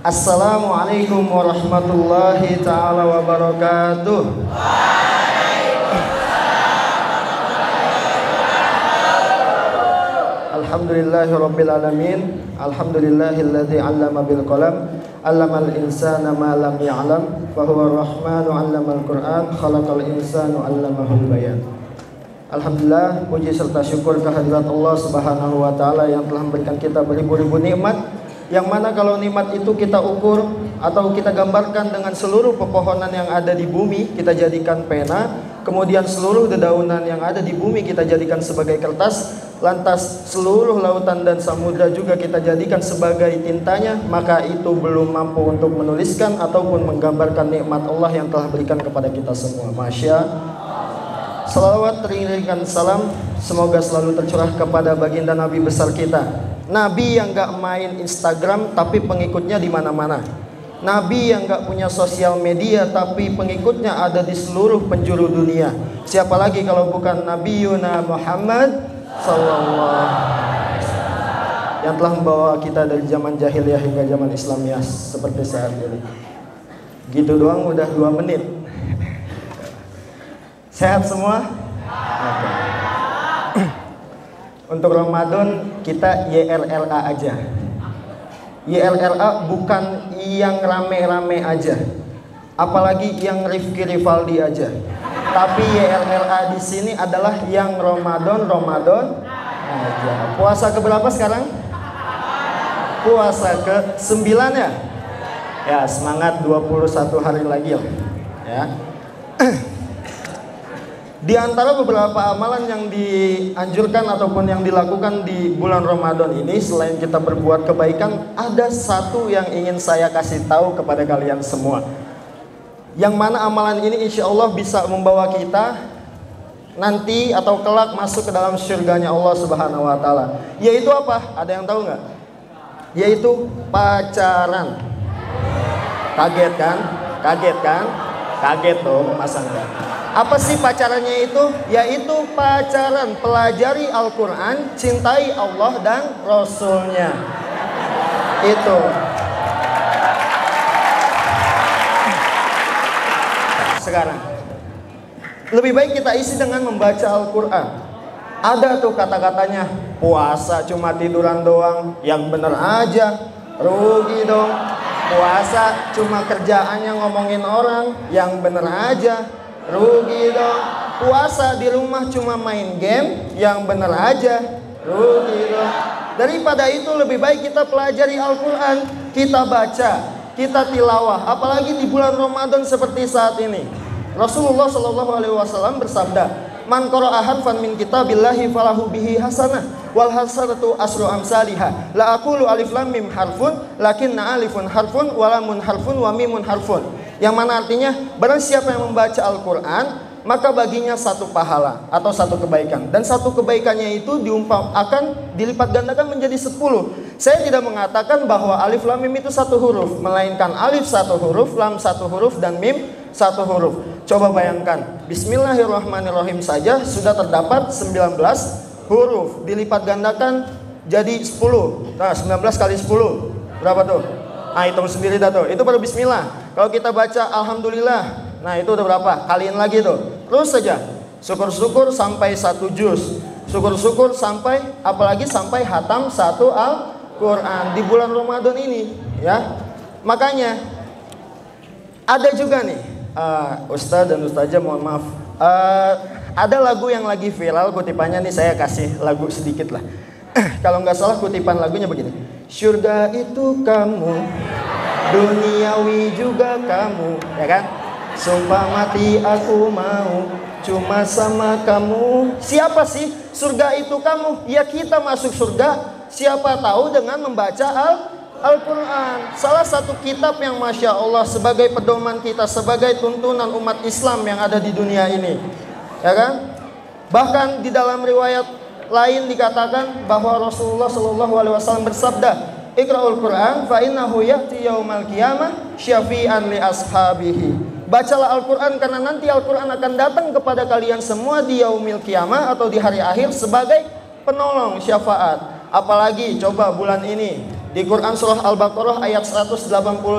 Assalamualaikum warahmatullahi ta'ala wabarakatuh. Alhamdulillahirabbil alamin. Alhamdulillahilladzi 'allama bil qalam, 'allamal insana ma lam ya'lam, wa huwa ar-rahmanu 'allamal Qur'an, khalaqal insanu 'allamahul bayan. Alhamdulillah, puji serta syukur kehadirat Allah Subhanahu wa taala yang telah memberikan kita beribu-ribu nikmat, yang mana kalau nikmat itu kita ukur atau kita gambarkan dengan seluruh pepohonan yang ada di bumi, kita jadikan pena, kemudian seluruh dedaunan yang ada di bumi kita jadikan sebagai kertas, lantas seluruh lautan dan samudra juga kita jadikan sebagai tintanya, maka itu belum mampu untuk menuliskan ataupun menggambarkan nikmat Allah yang telah berikan kepada kita semua. Masya Salawat teriringan salam semoga selalu tercurah kepada baginda Nabi besar kita, Nabi yang gak main Instagram tapi pengikutnya di mana-mana, Nabi yang gak punya sosial media tapi pengikutnya ada di seluruh penjuru dunia. Siapa lagi kalau bukan Nabi Yuna Muhammad Sallallahu yang telah membawa kita dari zaman jahiliyah hingga zaman Islamiyah seperti saat ini. Gitu doang udah 2 menit. Sehat semua? Okay. Untuk Ramadan kita YLLA aja. YLLA bukan yang rame-rame aja, apalagi yang Rifki Rivaldi aja. Tapi YLLA di sini adalah yang Ramadan aja. Puasa keberapa sekarang? Puasa ke-9 ya? Ya, semangat 21 hari lagi lah. Ya. Di antara beberapa amalan yang dianjurkan ataupun yang dilakukan di bulan Ramadan ini, selain kita berbuat kebaikan, ada satu yang ingin saya kasih tahu kepada kalian semua. Yang mana amalan ini insya Allah bisa membawa kita nanti atau kelak masuk ke dalam surganya Allah Subhanahu wa taala. Yaitu apa? Ada yang tahu nggak? Yaitu pacaran. Kaget kan? Kaget kan? Kaget dong, masa enggak? Apa sih pacarannya itu? Yaitu pacaran, pelajari Al-Quran, cintai Allah dan Rasulnya. Itu. Sekarang lebih baik kita isi dengan membaca Al-Quran. Ada tuh kata-katanya, puasa cuma tiduran doang, yang bener aja, rugi dong. Puasa cuma kerjaannya ngomongin orang, yang bener aja, rugi dong. Puasa di rumah cuma main game, yang bener aja, rugi dong. Daripada itu lebih baik kita pelajari Al-Quran, kita baca, kita tilawah. Apalagi di bulan Ramadan seperti saat ini. Rasulullah SAW bersabda, man qara'a harfan min kitabillahi falahu bihi hasanah wal hasanatu asru amsalihha. La aqulu alif lam mim harfun lakinna alifun harfun wa lamun harfun wa mimun harfun. Yang mana artinya barang siapa yang membaca Al-Quran maka baginya satu pahala atau satu kebaikan, dan satu kebaikannya itu akan dilipat gandakan menjadi 10. Saya tidak mengatakan bahwa alif lam mim itu satu huruf, melainkan alif satu huruf, lam satu huruf, dan mim satu huruf. Coba bayangkan, bismillahirrahmanirrahim saja sudah terdapat 19 huruf, dilipat gandakan jadi 10. Nah, 19 kali 10 berapa tuh? Nah, hitung sendiri dah tuh. Itu baru bismillah. Kalau kita baca alhamdulillah, nah itu udah berapa? Kaliin lagi tuh. Terus saja. Syukur-syukur sampai 1 juz. Syukur-syukur sampai, apalagi sampai hatam 1 Al-Quran di bulan Ramadan ini, ya. Makanya ada juga nih, Ustadz dan Ustazah mohon maaf, ada lagu yang lagi viral, kutipannya nih saya kasih lagu sedikit lah. Kalau nggak salah kutipan lagunya begini, surga itu kamu, duniawi juga kamu, ya kan? Sumpah mati aku mau cuma sama kamu. Siapa sih surga itu kamu? Ya kita masuk surga, siapa tahu dengan membaca Al-Quran. Salah satu kitab yang Masya Allah sebagai pedoman kita, sebagai tuntunan umat Islam yang ada di dunia ini, ya kan? Bahkan di dalam riwayat lain dikatakan bahwa Rasulullah SAW bersabda, Iqra'ul Quran fa innahu ya'ti yaumal qiyamah syafi'an li ashabihi. Bacalah Al-Quran karena nanti Al-Quran akan datang kepada kalian semua di yaumil qiyamah atau di hari akhir sebagai penolong, syafaat. Apalagi coba bulan ini di Quran surah Al-Baqarah ayat 185.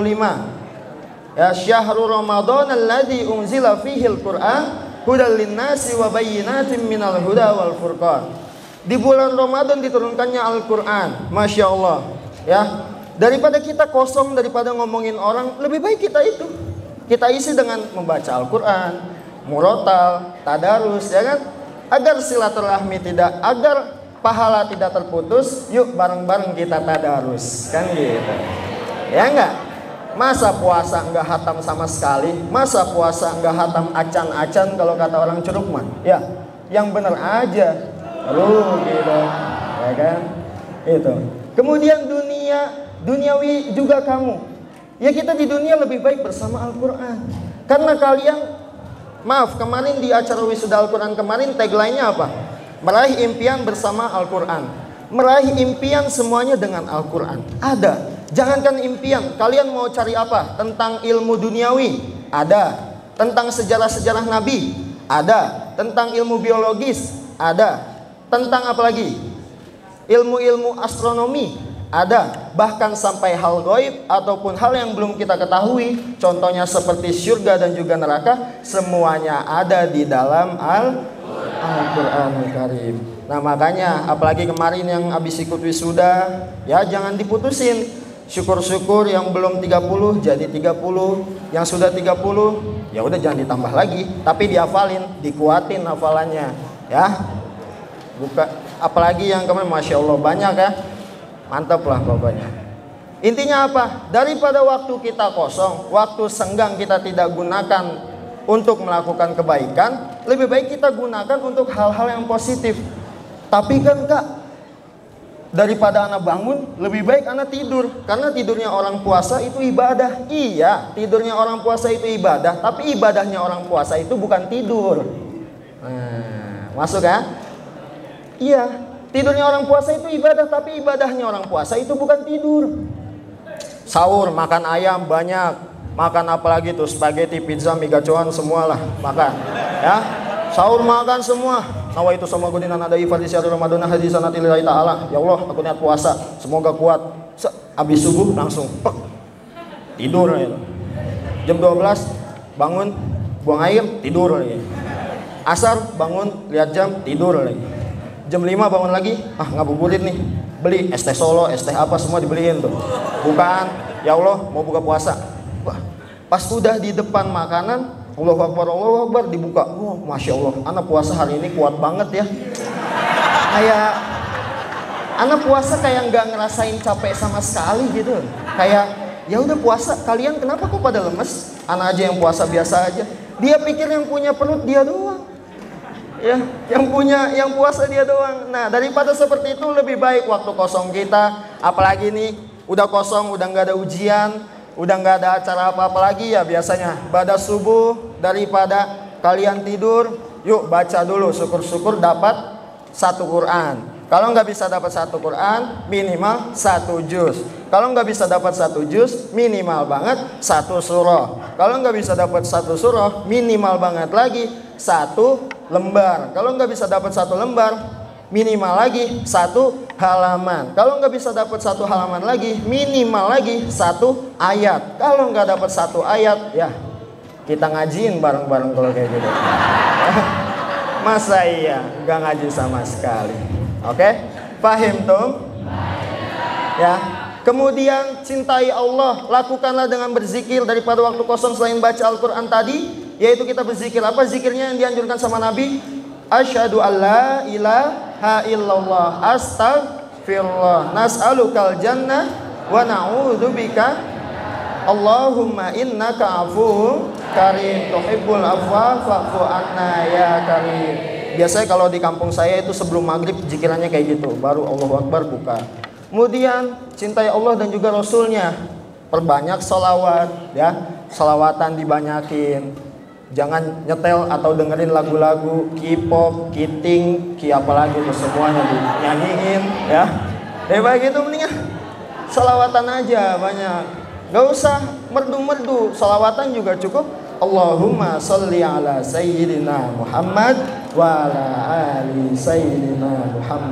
Ya, syahrul Ramadan alladzi unzila fihil Qur'an hudal linnasi wa bayyinatin minal huda wal furqan. Di bulan Ramadan diturunkannya Al-Qur'an. Masya Allah. Ya, daripada kita kosong, daripada ngomongin orang, lebih baik kita isi dengan membaca Al-Qur'an, murotal, tadarus, ya kan? Agar silaturahmi agar pahala tidak terputus, yuk bareng-bareng kita tadarus, kan gitu. Ya enggak? Masa puasa enggak hatam sama sekali? Masa puasa enggak hatam acan-acan kalau kata orang Curug mah? Ya, yang bener aja. Gitu. Ya kan? Itu. Kemudian duniawi juga kamu. Ya kita di dunia lebih baik bersama Al-Qur'an. Karena kalian, maaf, kemarin di acara wisuda Al-Qur'an kemarin tagline-nya apa? Meraih impian bersama Al-Qur'an. Meraih impian semuanya dengan Al-Qur'an. Ada. Jangankan impian, kalian mau cari apa? Tentang ilmu duniawi? Ada. Tentang sejarah-sejarah Nabi? Ada. Tentang ilmu biologis? Ada. Tentang apa lagi? Ilmu-ilmu astronomi? Ada. Bahkan sampai hal gaib ataupun hal yang belum kita ketahui, contohnya seperti surga dan juga neraka, semuanya ada di dalam Al-Qur'anul Karim. Nah makanya apalagi kemarin yang habis ikut wisuda, ya jangan diputusin. Syukur-syukur yang belum 30 jadi 30, yang sudah 30 ya udah jangan ditambah lagi, tapi dihafalin, dikuatin hafalannya, ya. Apalagi yang kemarin Masya Allah banyak ya, mantap lah pokoknya. Intinya apa? Daripada waktu kita kosong, waktu senggang kita tidak gunakan untuk melakukan kebaikan, lebih baik kita gunakan untuk hal-hal yang positif. Tapi kan Kak, daripada anak bangun, lebih baik anak tidur. Karena tidurnya orang puasa itu ibadah. Iya, tidurnya orang puasa itu ibadah. Tapi ibadahnya orang puasa itu bukan tidur. Nah, masuk ya? Iya, tidurnya orang puasa itu ibadah. Tapi ibadahnya orang puasa itu bukan tidur. Sahur, makan ayam banyak. Makan apalagi tuh, spaghetti, pizza, mie gacoan, semualah makan. Ya, sahur makan semua. Nawa itu sama gudinan ada ifar di syahrul Ramadan hadisan lillahi ta'ala. Ya Allah, aku niat puasa, semoga kuat. Habis subuh langsung tidur ya. Jam 12 bangun, buang air, tidur lagi. Asar bangun, lihat jam, tidur lagi. Jam 5 bangun lagi, ngabuburit nih. Beli es teh Solo, es teh apa semua dibeliin tuh. Bukan, ya Allah mau buka puasa. Wah, pas udah di depan makanan, Allahu Akbar dibuka. Oh, Masya Allah, anak puasa hari ini kuat banget ya. Kayak anak puasa kayak nggak ngerasain capek sama sekali gitu. Kayak ya udah puasa, kalian kenapa kok pada lemes? Anak aja yang puasa biasa aja. Dia pikir yang punya perut dia doang. Ya, yang puasa dia doang. Nah, daripada seperti itu lebih baik waktu kosong kita, apalagi nih udah kosong, udah nggak ada ujian, udah nggak ada acara apa-apa lagi ya biasanya pada subuh, daripada kalian tidur, yuk baca dulu, syukur-syukur dapat satu Quran. Kalau nggak bisa dapat satu Quran, minimal satu juz. Kalau nggak bisa dapat satu juz, minimal banget satu surah. Kalau nggak bisa dapat satu surah, minimal banget lagi satu lembar. Kalau nggak bisa dapat satu lembar, minimal lagi satu halaman. Kalau nggak bisa dapat satu halaman lagi, minimal lagi satu ayat. Kalau nggak dapat satu ayat, ya kita ngajiin bareng-bareng kalau kayak gitu. Masa iya nggak ngaji sama sekali? Oke, paham tuh? Ya. Kemudian cintai Allah, lakukanlah dengan berzikir daripada waktu kosong selain baca Al-Quran tadi, yaitu kita berzikir. Apa zikirnya yang dianjurkan sama Nabi? Asyhadu alla ilaha illallah, astaghfirullah, nas'alukal jannah wa na'udzubika Allahumma innaka afuwwun karim tuhibbul afwa fa'fu anna ya karim. Biasanya kalau di kampung saya itu sebelum maghrib zikirannya kayak gitu, baru Allahu Akbar buka. Kemudian cintai Allah dan juga Rasulnya, perbanyak sholawat ya, sholawatan dibanyakin. Jangan nyetel atau dengerin lagu-lagu K-pop, kiting, apalagi itu semuanya dinyanyiin ya. Baik gitu mendingan sholawatan aja banyak. Gak usah merdu-merdu, sholawatan juga cukup. Allahumma sholli ala sayyidina Muhammad wa ala ali sayyidina Muhammad.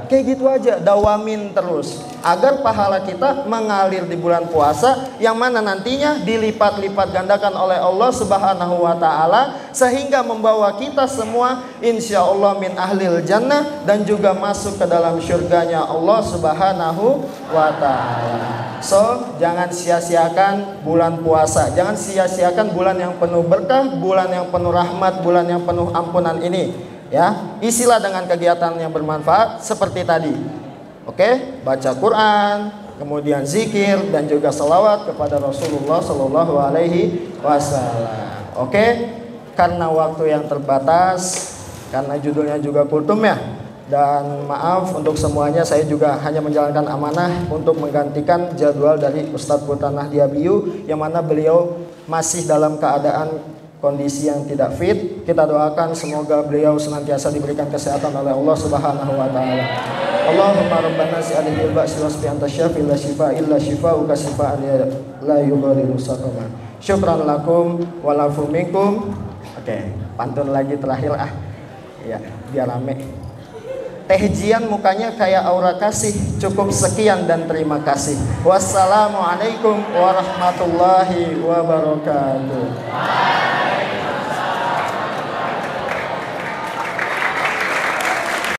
Kayak gitu aja, dawamin terus agar pahala kita mengalir di bulan puasa, yang mana nantinya dilipat-lipat gandakan oleh Allah Subhanahu wa taala, sehingga membawa kita semua insya Allah min ahlil jannah, dan juga masuk ke dalam surganya Allah Subhanahu wa taala. So, jangan sia-siakan bulan puasa, jangan sia-siakan bulan yang penuh berkah, bulan yang penuh rahmat, bulan yang penuh ampunan ini. Ya, isilah dengan kegiatan yang bermanfaat seperti tadi. Oke, baca Quran, kemudian zikir, dan juga salawat kepada Rasulullah Shallallahu Alaihi Wasallam. Oke, karena waktu yang terbatas, karena judulnya juga kultum ya, dan maaf untuk semuanya, saya juga hanya menjalankan amanah untuk menggantikan jadwal dari Ustadz Putra Nahdiabiyu, yang mana beliau masih dalam keadaan kondisi yang tidak fit. Kita doakan semoga beliau senantiasa diberikan kesehatan oleh Allah Subhanahu wa taala. Allahumma rabbana si'alil ba'si wasfi anta syafi la shifa illa shifa'uka shifa'an la yughadiru saqama. Syukran lakum wa lafu minkum. Oke, pantun lagi terakhir ya, biar rame. Teh Jian mukanya kayak aura kasih. Cukup sekian dan terima kasih. Wassalamualaikum warahmatullahi wabarakatuh.